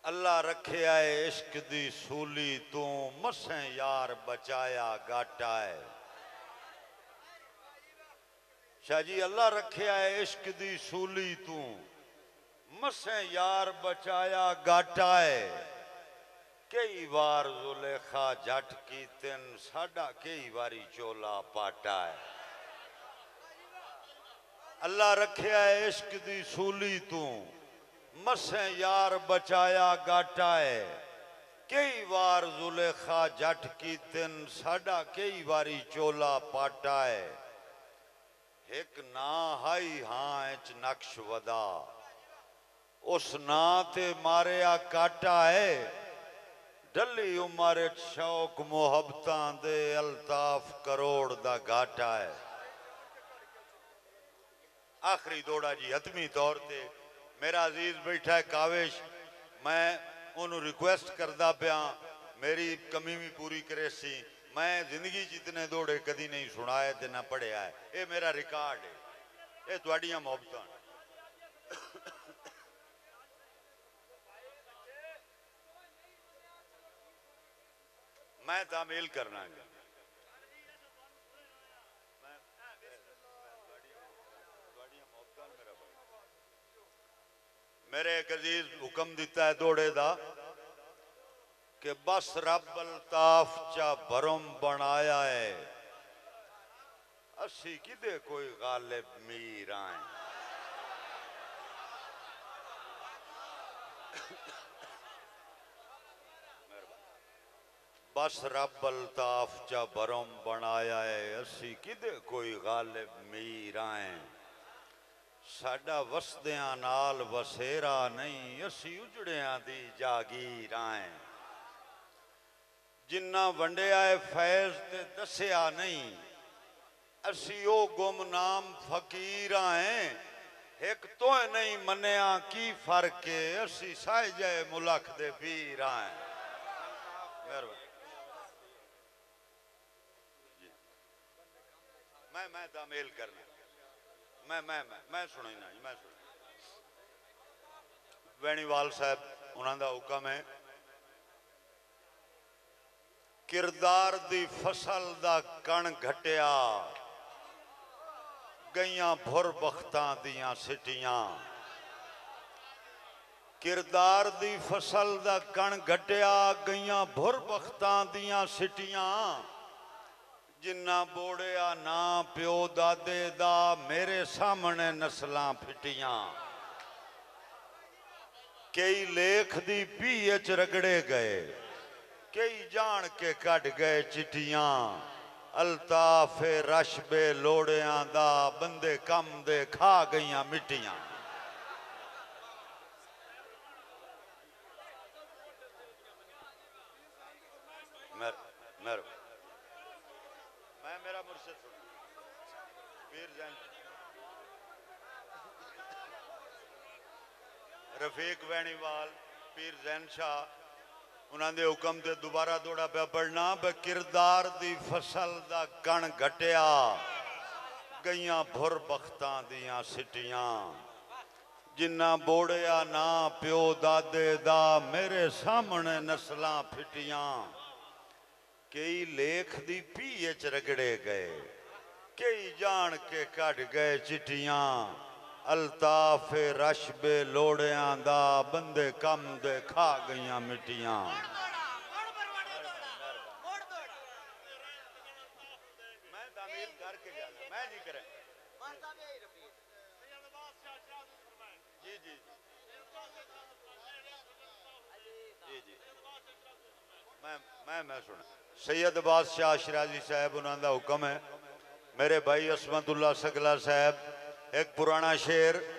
اللہ رکھیا ہے عشق دی سولی تو مسیں یار بچایا گاٹا ہے شاہ جی اللہ رکھیا ہے عشق دی سولی تو مسیں یار بچایا گاٹا ہے کئی وار زلیخا جھٹ کی تن ساڈا کئی واری چولا پاٹا ہے اللہ رکھیا ہے عشق دی سولی تو مسیں یار بچایا گاٹا ہے کئی وار زلیخا جھٹ کی تن ساڈا کئی واری چولا پاٹا ہے ایک نا ہائی ہاں اچ نقش ودا اس نا تے ماریا کاٹا ہے ڈلی عمرت شوق محبتاں دے الطاف کروڑ دا گھاٹا ہے آخری دوڑا جی حتمی طور تے میرا عزیز بیٹھا ہے کاوش میں انہوں ریکویسٹ کردہ پیاں میری کمی بھی پوری کرے سی میں زندگی جتنے دوڑے کدی نہیں سنائے تے نہ پڑھے آئے اے میرا ریکارڈ ہے اے تواڈیاں محبتاں میں تعمیل کرنا گا میرے ایک عزیز حکم دیتا ہے دوڑے دا کہ بس رب الطاف چا بھرم بنایا ہے اسی کدے کوئی غالب میر آئیں بس رب الطاف چا بھرم بنایا ہے اسی کدے کوئی غالب میر آئیں ساڈا وسدیاں نال وسیرا نہیں اسی اجڑیاں دی جاگیر آئیں جنہ ونڈیا ہے فیض تے دسیا نہیں اسی او گمنام فقیر آئیں ایک توئے نہیں منیا کی فرق ہے اسی سائے جائے ملک دے پیر آئیں میں تعمیل کرنا میں سنیں نا میں سنیں وینیوال صاحب انہاں دا حکم ہے کردار دی فصل دا کن گھٹیا گئیاں بھر بختاں دیاں سٹیاں کردار دی فصل دا کن گھٹیا گئیاں بھر بختاں دیاں سٹیاں جنہ بوڑیا نا پیو دادے دا میرے سامنے نسلاں پھٹیاں کئی لیکھ دی پیچ رگڑے گئے کئی جان کے کٹ گئے چٹیاں الطاف رش بے لوڑیاں دا بندے کم دے کھا گئیاں مٹیاں میں میرا مرشد سن پیر زین رفیق وینیوال پیر زین شاہ انہاں دے حکم تے دوبارہ دوڑا پہ پڑھنا بے کردار دی فصل دا کن گھٹیا گئیاں بھر بختاں دیاں سٹیاں جنہ بوڑیا نا پیو دادے دا میرے سامنے نسلاں پھٹیاں کئی لیکھ دی پیچ رگڑے گئے کئی جان کے کٹ گئے چٹیاں الطاف رش بے لوڑیاں دا بندے کم دے کھا گئیاں مٹیاں میں تعمیل کر کے جانا میں جی کریں جی جی جی میں سنا سید بادشاہ شرازی صاحب انہاں دا حکم ہے میرے بھائی عصمت اللہ سگلا صاحب ایک پرانا شعر